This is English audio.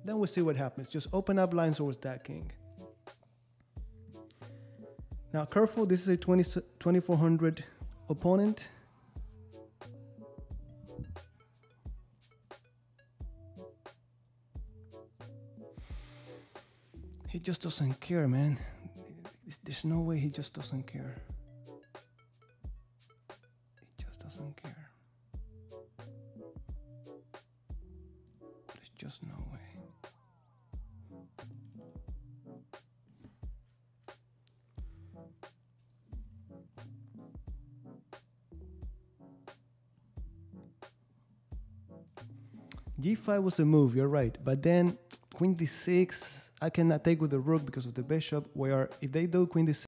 Then we'll see what happens. Just open up lines over that king. Now, careful, this is a 2400 opponent. He just doesn't care, man. There's no way he just doesn't care. He just doesn't care. There's just no way. G5 was the move, you're right. But then Queen D6, I cannot take with the rook because of the bishop, where if they do Queen D6,